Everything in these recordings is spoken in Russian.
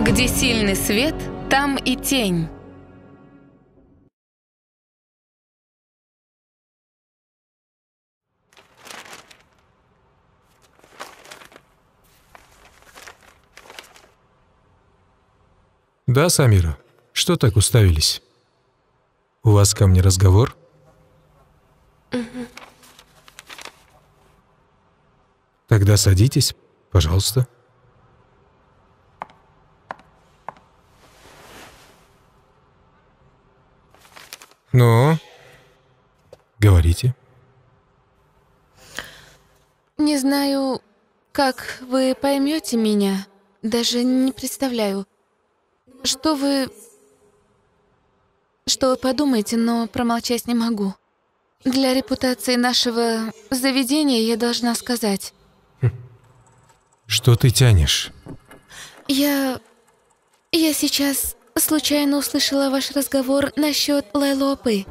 Где сильный свет, там и тень. Да, Самира, что так уставились? У вас ко мне разговор? Тогда садитесь, пожалуйста. Ну, говорите. Не знаю, как вы поймете меня. Даже не представляю. Что вы подумаете, но промолчать не могу. Для репутации нашего заведения я должна сказать. Что ты тянешь? Я сейчас случайно услышала ваш разговор насчет Лайлопы.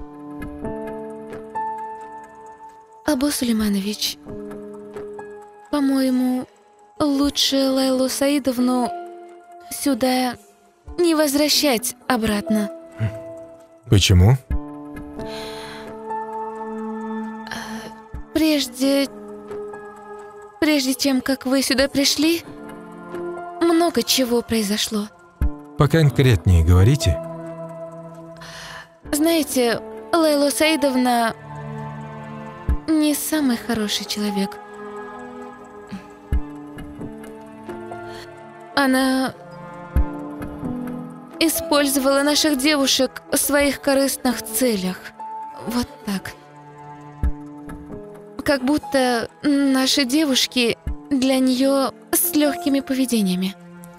Абу Сулейманович, по-моему, лучше Лайлу Саидовну сюда не возвращать обратно. Почему? Прежде чем как вы сюда пришли, много чего произошло. Поконкретнее говорите. Знаете, Лайла Саидовна не самый хороший человек. Она использовала наших девушек в своих корыстных целях. Вот так. Как будто наши девушки для нее с легкими поведениями.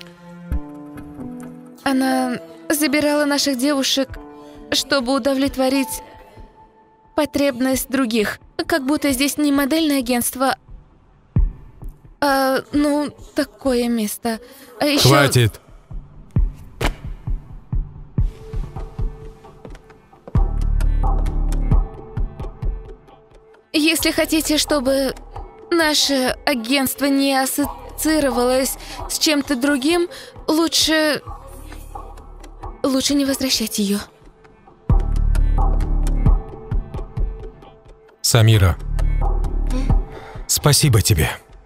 Она забирала наших девушек, чтобы удовлетворить потребность других. Как будто здесь не модельное агентство, а, такое место. А еще... Хватит! Если хотите, чтобы наше агентство не ассоциировалось с чем-то другим, лучше не возвращать ее. Самира, спасибо тебе.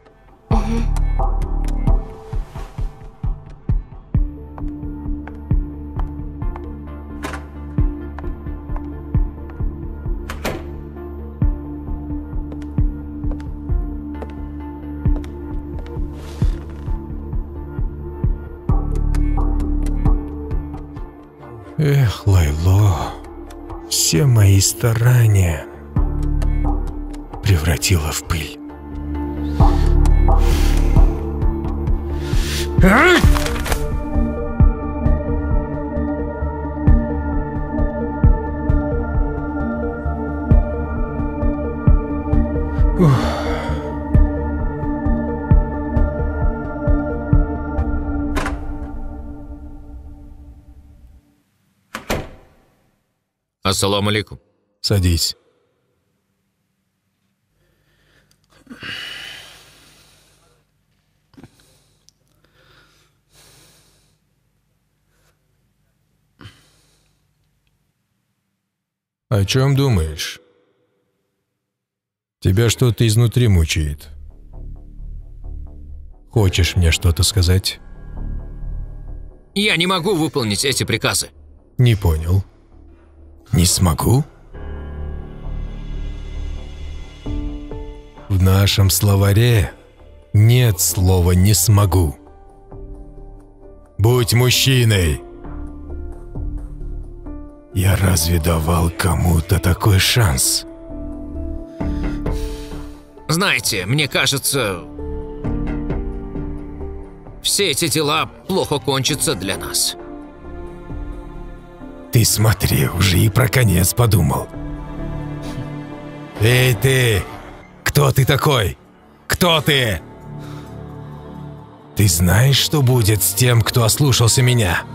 Эх, Лайло, все мои старания превратила в пыль. Ассаламу алейкум. Садись. О чем думаешь? Тебя что-то изнутри мучает. Хочешь мне что-то сказать? Я не могу выполнить эти приказы. Не понял. Не смогу? В нашем словаре нет слова «не смогу». Будь мужчиной. Я разве давал кому-то такой шанс? Знаете, мне кажется, все эти дела плохо кончатся для нас. Ты смотри, уже и про конец подумал. Эй ты! Кто ты такой? Кто ты? Ты знаешь, что будет с тем, кто ослушался меня?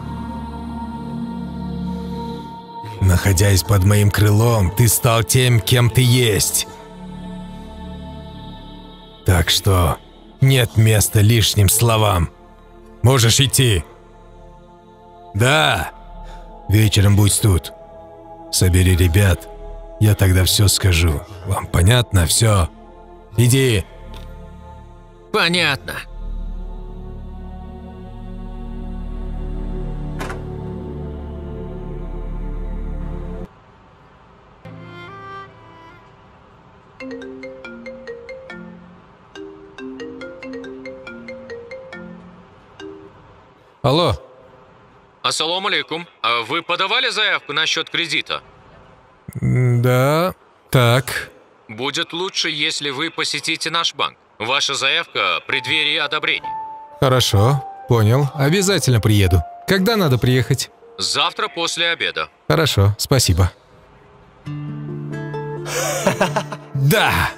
Находясь под моим крылом, ты стал тем, кем ты есть. Так что нет места лишним словам. Можешь идти. Да. Вечером будь тут. Собери ребят. Я тогда все скажу. Вам понятно все? Иди. Понятно. Алло, Ассаламу алейкум. А вы подавали заявку насчет кредита? да, так. Будет лучше, если вы посетите наш банк. Ваша заявка в преддверии одобрения. Хорошо, понял. Обязательно приеду. Когда надо приехать? Завтра после обеда. Хорошо, спасибо. Да.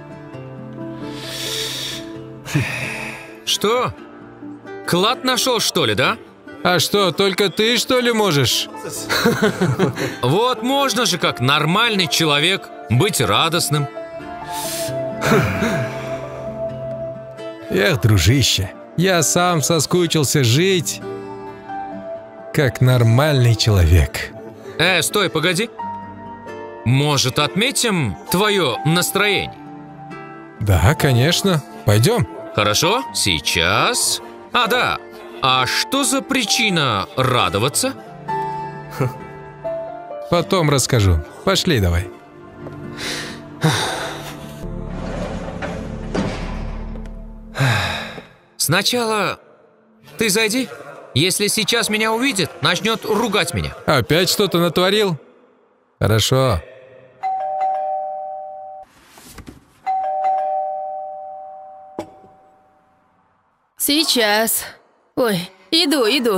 Что? Клад нашел, что ли, да? А что, только ты, что ли, можешь? Вот можно же, как нормальный человек, быть радостным. Эх, дружище, я сам соскучился жить, как нормальный человек. Стой, погоди. Может, отметим твое настроение? Да, конечно. Пойдем. Хорошо, сейчас. А, да. А что за причина радоваться? Потом расскажу. Пошли давай. Сначала ты зайди. Если сейчас меня увидит, начнет ругать меня. Опять что-то натворил? Хорошо. Сейчас. Ой, иду.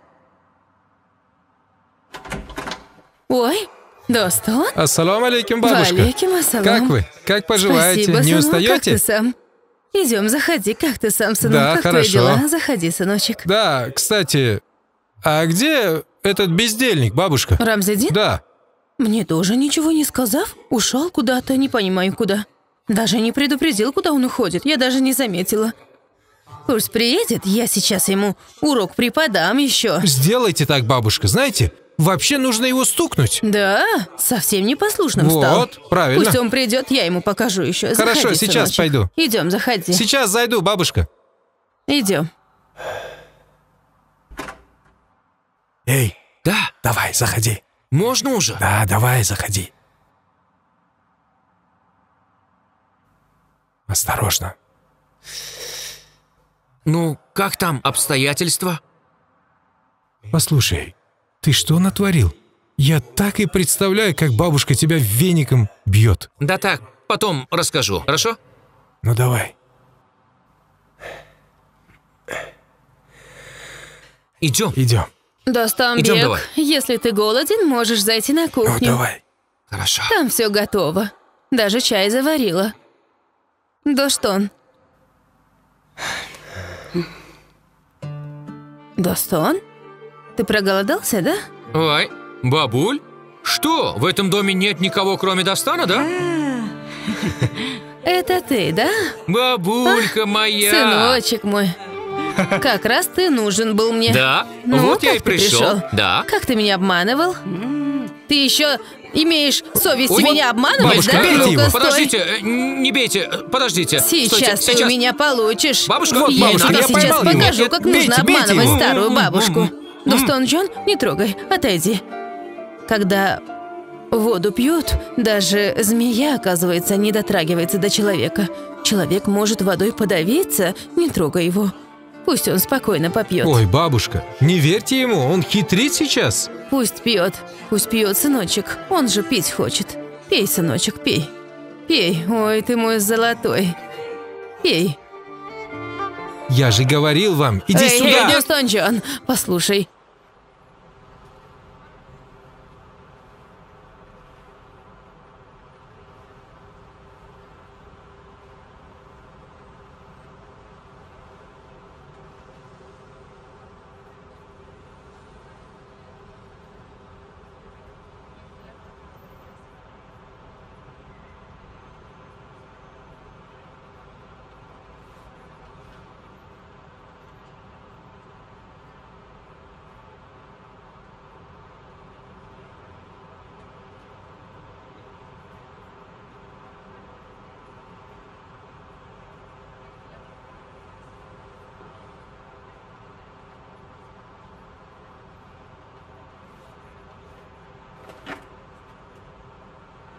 Ой, Достон? Ассаламу алейкум, бабушка. Валейкум ассалам. Как вы? Как поживаете? Спасибо, Не сынок, устаете? как ты сам? Идем, заходи, как ты сам, сынок? Да, как хорошо. твои дела? Заходи, сыночек. Да, кстати, а где этот бездельник, бабушка? Рамзедин? Да. Мне тоже ничего не сказав, ушел куда-то, не понимаю куда. Даже не предупредил, куда он уходит, я даже не заметила. Пусть приедет, я сейчас ему урок преподам еще. Сделайте так, бабушка, знаете, вообще нужно его стукнуть. Да, совсем непослушным стал. Вот, правильно. Пусть он придет, я ему покажу еще. Хорошо, Заходи, сейчас сыночек. пойду. Идем, заходи. Сейчас зайду, бабушка. Идем. Эй, Да, давай, заходи. можно уже? Да, давай, заходи. Осторожно. Ну, как там обстоятельства? Послушай, ты что натворил? Я так и представляю, как бабушка тебя веником бьет. Да так, потом расскажу, хорошо? Ну давай. Идем. Идем. Идем Достамбек, давай. если ты голоден, можешь зайти на Ну кухню. давай. Хорошо. Там все готово. Даже чай заварила. Достон. Достон? Ты проголодался, да? Ой, бабуль? Что, в этом доме нет никого, кроме Достана, да? Это ты, да? Бабулька моя! Сыночек мой. Как раз ты нужен был мне. Да, Ну, вот я как и ты пришел. Да. Как ты меня обманывал? Ты еще имеешь совесть Ой, меня обманывать, бабушка, да? бейте Ну-ка, его. стой. Подождите, не бейте, подождите. Сейчас Стойте, ты у меня получишь. Бабушка, я бабушка, тебе я сейчас поймал его. покажу, Нет, как бейте, нужно бейте обманывать его. старую бабушку. Достон Джон, не трогай, отойди. Когда воду пьют, даже змея, оказывается, не дотрагивается до человека. Человек может водой подавиться, не трогай его. Пусть он спокойно попьет. Ой, бабушка, не верьте ему, он хитрит сейчас. Пусть пьет, сыночек. Он же пить хочет. Пей, сыночек, пей. Пей, ой, ты мой золотой. Пей. Я же говорил вам, иди Эй, сюда. Достон Джон, послушай.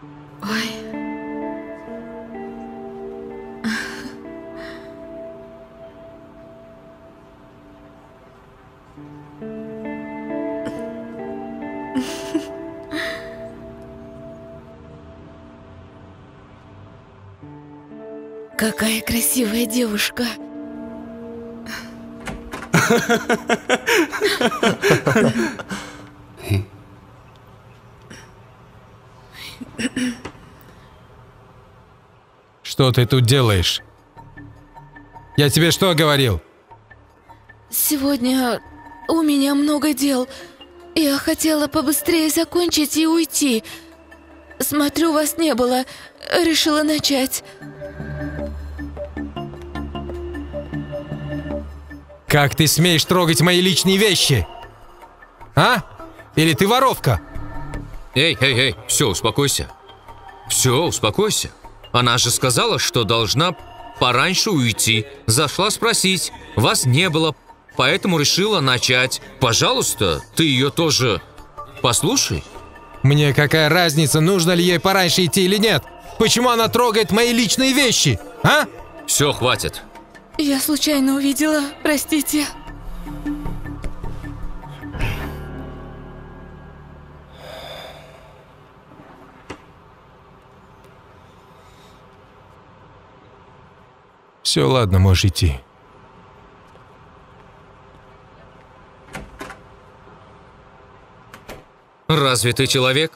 Ой. Какая красивая девушка. Что ты тут делаешь? Я тебе что говорил? Сегодня у меня много дел. Я хотела побыстрее закончить и уйти. Смотрю, вас не было. Решила начать. Как ты смеешь трогать мои личные вещи? А? Или ты воровка? Эй, все, успокойся. Все, успокойся. Она же сказала, что должна пораньше уйти. Зашла спросить. Вас не было, поэтому решила начать. Пожалуйста, ты ее тоже послушай. Мне какая разница, нужно ли ей пораньше идти или нет? Почему она трогает мои личные вещи? А? Все, хватит. Я случайно увидела, простите. Все, ладно, можешь идти. Разве ты человек?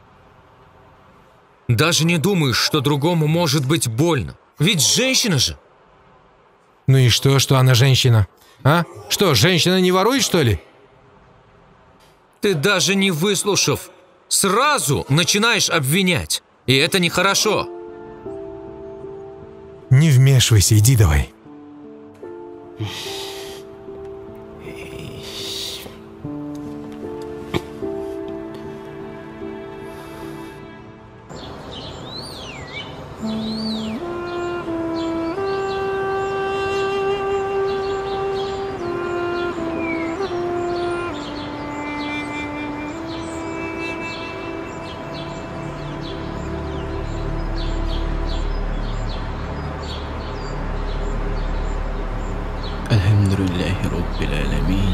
Даже не думаешь, что другому может быть больно. Ведь женщина же. Ну и что она женщина? А? Что, женщина не ворует, что ли? Ты даже не выслушав, сразу начинаешь обвинять. И это нехорошо. Не вмешивайся, иди давай. الحمد لله رب العالمين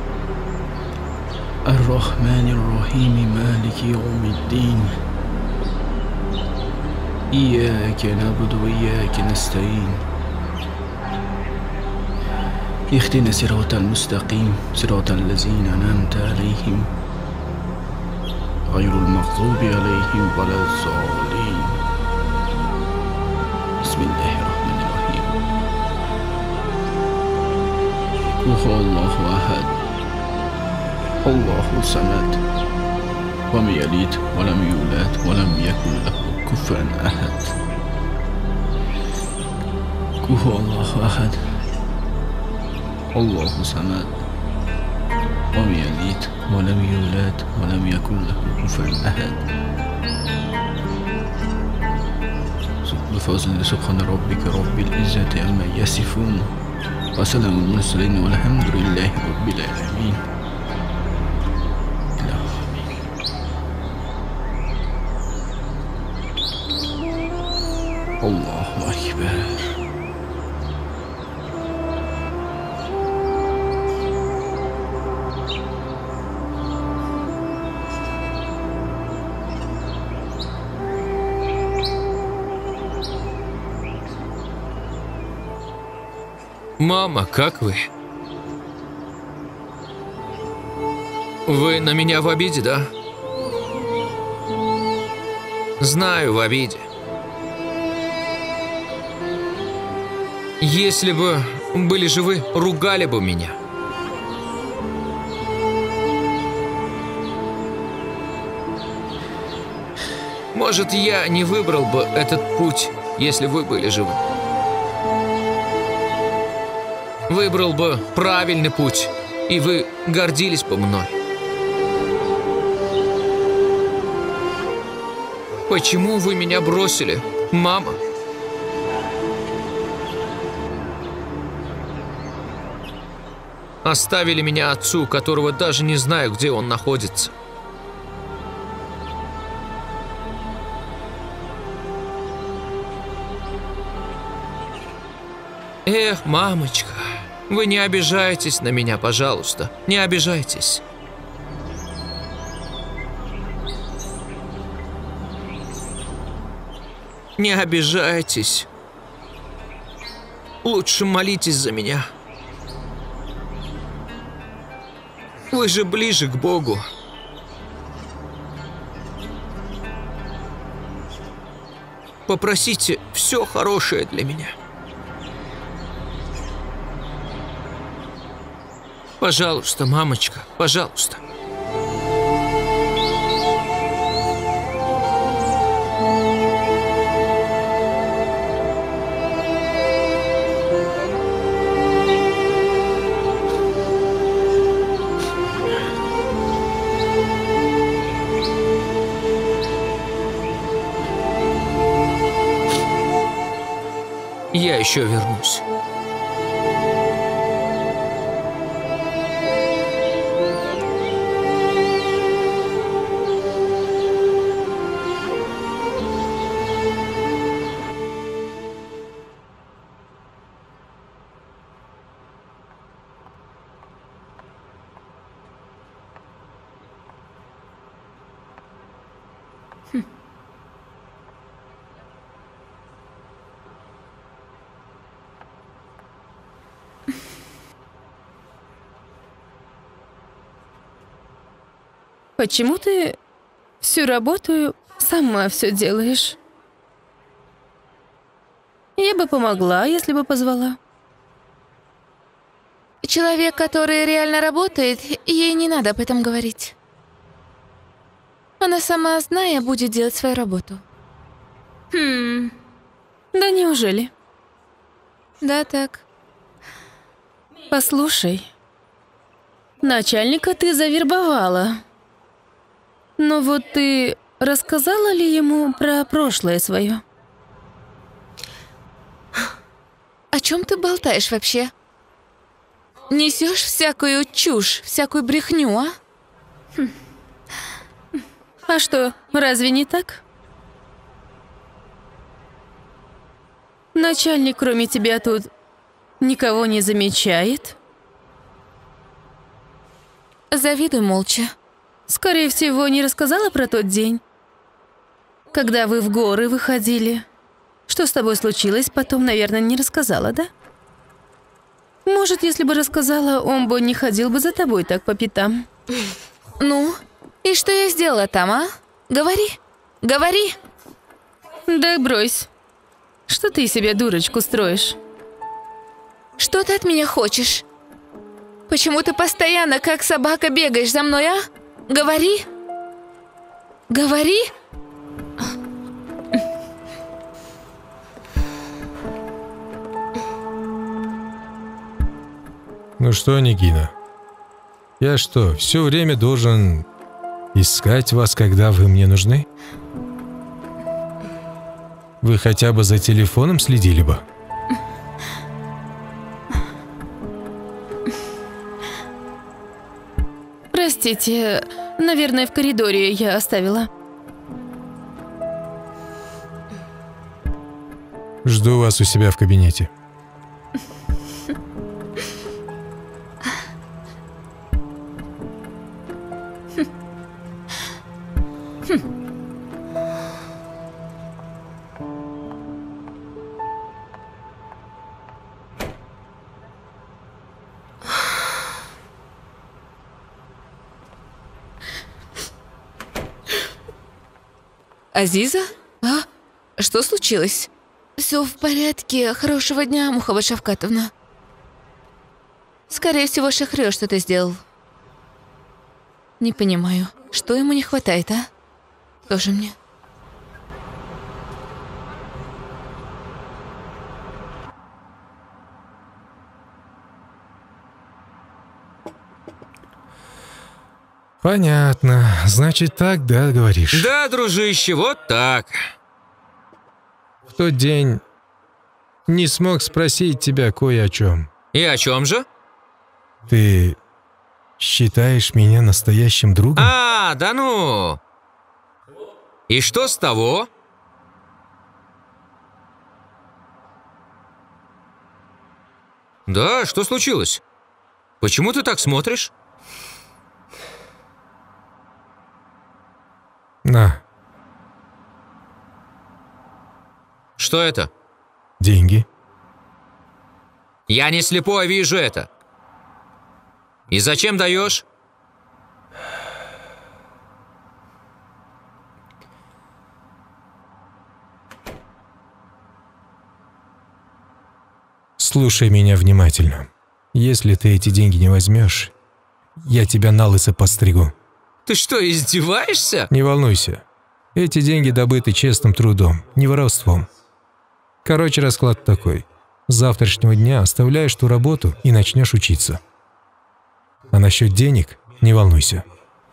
الرحمن الرحيم مالك يوم الدين إياك نعبد وإياك نستعين اهدنا الصراط المستقيم صراط الذين أنعمت عليهم غير المغضوب عليهم ولا الضالين بسم الله الرحمن الرحيم قل هو الله أحد الله الصمد لم يلد ولم يولد ولم يكن له كفوا أحد قل هو الله أحد الله الصمد لم يلد ولم يولد ولم يكن له كفوا أحد بفضل سبحان ربك رب العزة عما يصفون وسلام المرسلين والحمد لله رب العالمين. الله أكبر. Мама, как вы? Вы на меня в обиде, да? Знаю, в обиде. Если бы были живы, ругали бы меня. Может, я не выбрал бы этот путь, если вы были живы. Выбрал бы правильный путь, и вы гордились бы мной. Почему вы меня бросили, мама? Оставили меня отцу, которого даже не знаю, где он находится. Эх, мамочка, вы не обижайтесь на меня, пожалуйста. Не обижайтесь. Не обижайтесь. Лучше молитесь за меня. Вы же ближе к Богу. Попросите все хорошее для меня. Пожалуйста, мамочка, пожалуйста. Я еще вернусь. Почему ты всю работу сама все делаешь? Я бы помогла, если бы позвала. Человек, который реально работает, ей не надо об этом говорить. Она сама, зная, будет делать свою работу. Да неужели? Да, так. Послушай, начальника ты завербовала. Но вот ты рассказала ли ему про прошлое свое? О чем ты болтаешь вообще? Несешь всякую чушь, всякую брехню, а? А что, разве не так? Начальник, кроме тебя, тут никого не замечает? Завидуй молча. Скорее всего, не рассказала про тот день, когда вы в горы выходили. Что с тобой случилось, потом, наверное, не рассказала, да? Может, если бы рассказала, он бы не ходил бы за тобой так по пятам. Ну, и что я сделала там, а? Говори, говори. Да брось. Что ты себе дурочку строишь? Что ты от меня хочешь? Почему ты постоянно, как собака, бегаешь за мной, а? Говори. Говори. Ну что, Нигина, я что, все время должен искать вас, когда вы мне нужны? Вы хотя бы за телефоном следили бы? Простите, наверное, в коридоре я оставила. Жду вас у себя в кабинете. Азиза? А? Что случилось? Все в порядке. Хорошего дня, Мухаббат Шавкатовна. Скорее всего, Шахрёр что-то сделал. Не понимаю, что ему не хватает, а? Тоже мне. Понятно. Значит, так, да, говоришь? Да, дружище, вот так. В тот день не смог спросить тебя кое о чем. И о чем же? Ты считаешь меня настоящим другом? А, да ну. И что с того? Да, что случилось? Почему ты так смотришь? На, Что это? деньги. Я не слепой, вижу это. И зачем даешь? Слушай меня внимательно. Если ты эти деньги не возьмешь, я тебя на лысо подстригу. Ты что, издеваешься? Не волнуйся. Эти деньги добыты честным трудом, не воровством. Короче, расклад такой. С завтрашнего дня оставляешь ту работу и начнешь учиться. А насчет денег не волнуйся.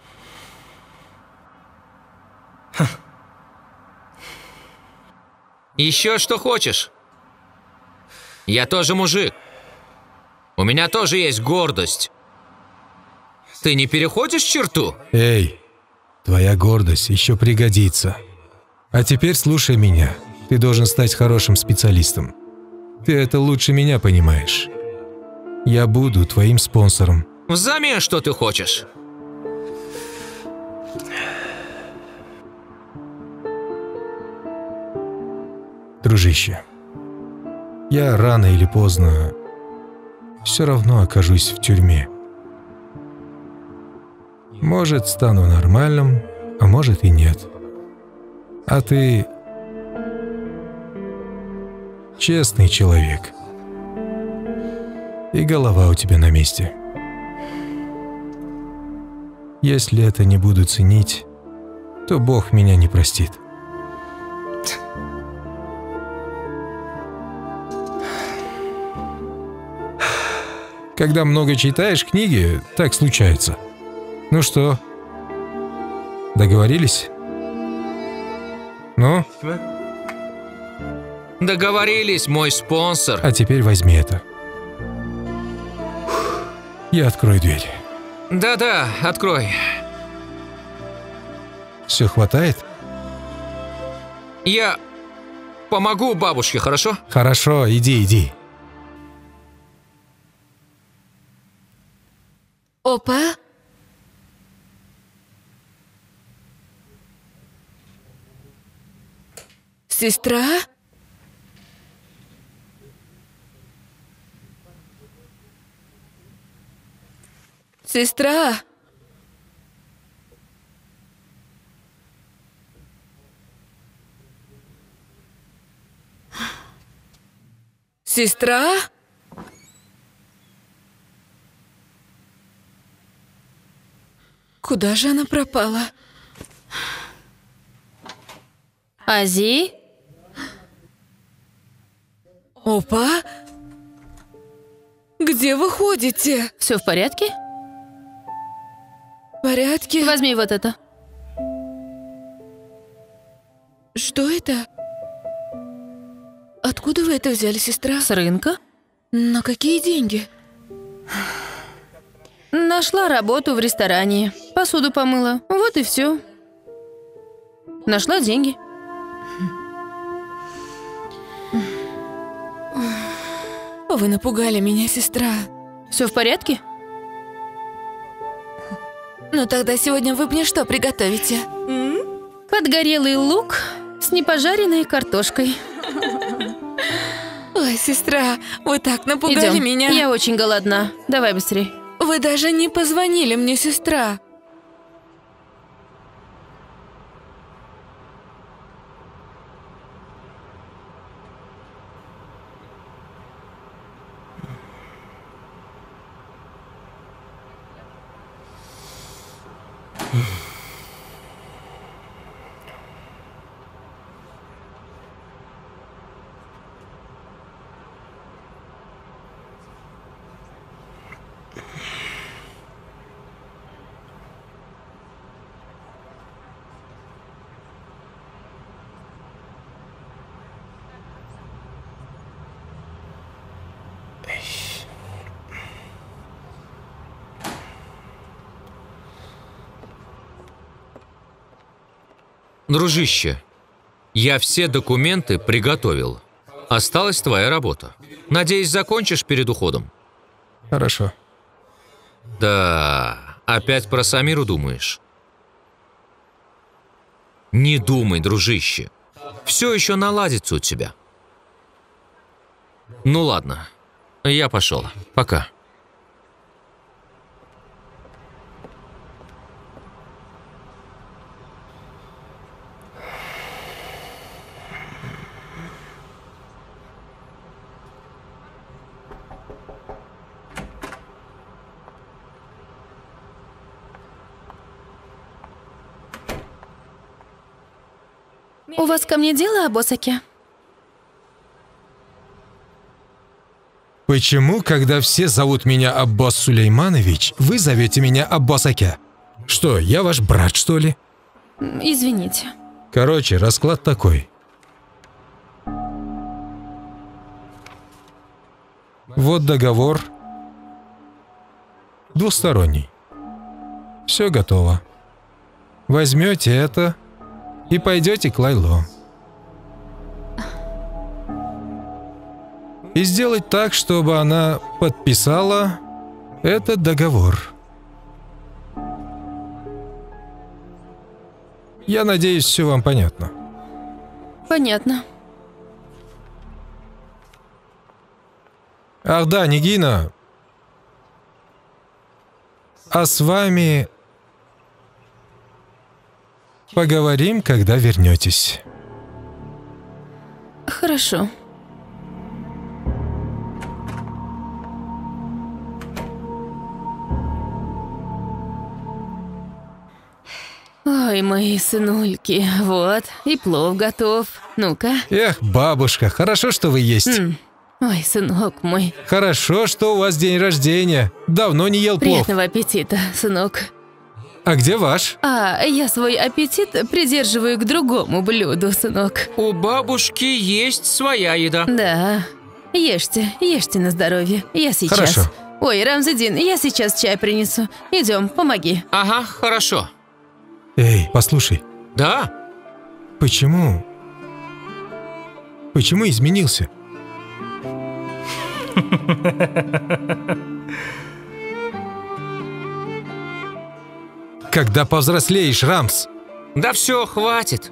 Еще что хочешь? Я тоже мужик. У меня тоже есть гордость. Ты не переходишь черту? Эй, твоя гордость еще пригодится. А теперь слушай меня. Ты должен стать хорошим специалистом. Ты это лучше меня понимаешь. Я буду твоим спонсором. Взамен что ты хочешь? Дружище, я рано или поздно все равно окажусь в тюрьме. Может, стану нормальным, а может и нет. А ты честный человек. И голова у тебя на месте. Если это не буду ценить, то Бог меня не простит. Когда много читаешь книги, так случается. Ну что, договорились? Ну? Договорились, мой спонсор. А теперь возьми это. Я открою дверь. Да-да, открой. Все хватает? Я помогу бабушке, хорошо? Хорошо, иди. Опа. Сестра? Сестра? Сестра? Куда же она пропала? Ази? Опа! Где вы ходите? Все в порядке? В порядке? Возьми вот это. Что это? Откуда вы это взяли, сестра? С рынка. На какие деньги? Нашла работу в ресторане. Посуду помыла. Вот и все. Нашла деньги. Вы напугали меня, сестра. Все в порядке? Ну тогда сегодня вы мне что приготовите? Подгорелый лук с непожаренной картошкой. Ой, сестра, вы так напугали Идем. меня. Я очень голодна. Давай быстрее. Вы даже не позвонили мне, сестра. Дружище, я все документы приготовил. Осталась твоя работа. Надеюсь, закончишь перед уходом? Хорошо. Да, опять про Самиру думаешь? Не думай, дружище. Все еще наладится у тебя. Ну ладно, я пошел. Пока. У вас ко мне дело, Абосаки? Почему, когда все зовут меня Аббас Сулейманович, вы зовете меня Аббасаке? Что, я ваш брат, что ли? Извините. Короче, расклад такой. Вот договор. Двусторонний. Все готово. Возьмете это и пойдете к Лайло. И сделать так, чтобы она подписала этот договор. Я надеюсь, все вам понятно. Понятно. Ах да, Нигина. А с вами поговорим, когда вернетесь. Хорошо. Ой, мои сынульки, вот, и плов готов. Ну-ка. Эх, бабушка, хорошо, что вы есть. Ой, сынок мой. Хорошо, что у вас день рождения. Давно не ел плов. Приятного аппетита, сынок. А где ваш? А я свой аппетит придерживаю к другому блюду, сынок. У бабушки есть своя еда. Да. Ешьте, ешьте на здоровье. Я сейчас. Хорошо. Ой, Рамзадин, я сейчас чай принесу. Идем, помоги. Ага, хорошо. Эй, послушай, Да? почему изменился? Когда повзрослеешь, Рамс? Да все, хватит.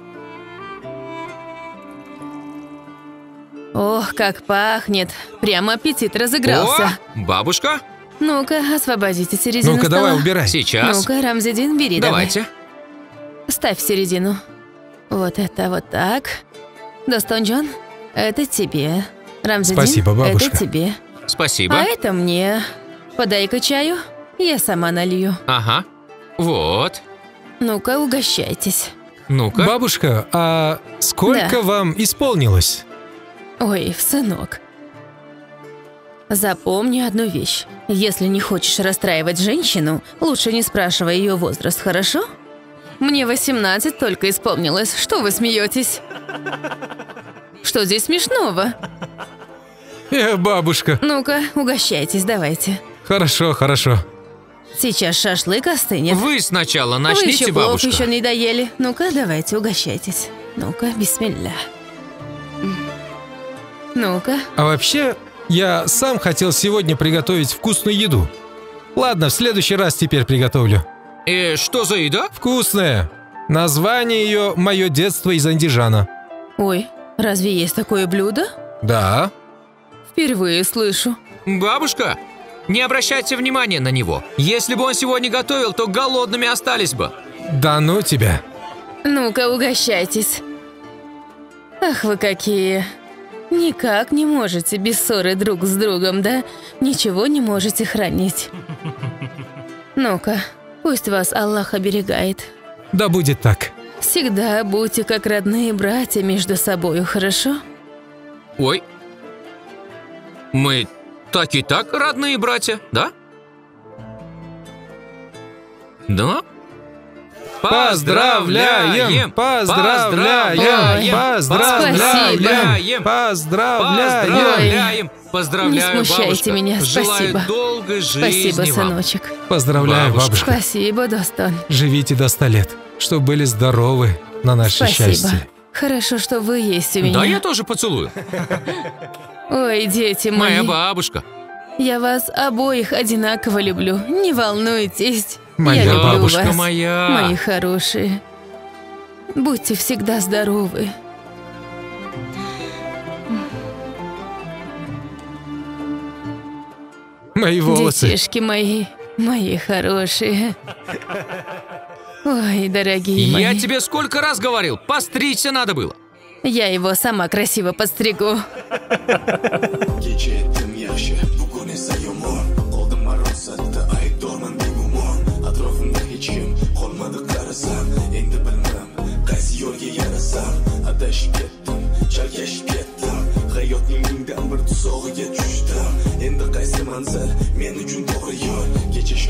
Ох, как пахнет. Прямо аппетит разыгрался. О, бабушка? Ну-ка, освободите середину Ну-ка, стола. давай, убирай. Сейчас. Ну-ка, Рамзадин, бери Давайте. давай. Ставь в середину. Вот это вот так. Достон Джон, это тебе. Рамзадин, Спасибо, бабушка. это тебе. Спасибо. А это мне. Подай-ка чаю, я сама налью. Ага. Вот. Ну-ка, угощайтесь. Ну-ка. Бабушка, а сколько Да. вам исполнилось? Ой, сынок. Запомни одну вещь. Если не хочешь расстраивать женщину, лучше не спрашивай ее возраст, хорошо? Мне 18 только исполнилось. Что вы смеетесь? Что здесь смешного? Бабушка. Ну-ка, угощайтесь, давайте. Хорошо, хорошо. Сейчас шашлык остынет. Вы сначала Вы начните, еще плов бабушка. еще не доели. Ну-ка, давайте, угощайтесь. Ну-ка, бисмилля. Ну-ка. А вообще, я сам хотел сегодня приготовить вкусную еду. Ладно, в следующий раз теперь приготовлю. Что за еда? Вкусная. Название ее «Мое детство из Андижана». Ой, разве есть такое блюдо? Да. Впервые слышу. Бабушка, не обращайте внимания на него. Если бы он сегодня готовил, то голодными остались бы. Да ну тебя. Ну-ка, угощайтесь. Ах вы какие. Никак не можете без ссоры друг с другом, да? Ничего не можете хранить. Ну-ка, пусть вас Аллах оберегает. Да будет так. Всегда будьте как родные братья между собой, хорошо? Ой. Мы так и так родные братья, да? Да? Поздравляем! Поздравляем! Поздравляем! Поздравляем! Поздравляем! Поздравляю, Не смущайте бабушка. меня, Желаю спасибо. долгой жизни Спасибо, вам. сыночек. Поздравляю, бабушка. Спасибо, Достон. Живите до 100 лет, чтобы были здоровы на наше Спасибо. счастье. Хорошо, что вы есть у меня. Да, я тоже поцелую. Ой, дети мои. Моя бабушка. Я вас обоих одинаково люблю. Не волнуйтесь. Моя я люблю бабушка вас, моя. мои хорошие. Будьте всегда здоровы. Мои волосы. Детишки мои хорошие. Ой, дорогие мои. Я тебе сколько раз говорил, постричься надо было. Я его сама красиво подстригу. Hayotning mingdan bir tuzog'iga tushdim. Endi qaysi manzil men uchun to'g'ri yo'l? Kecha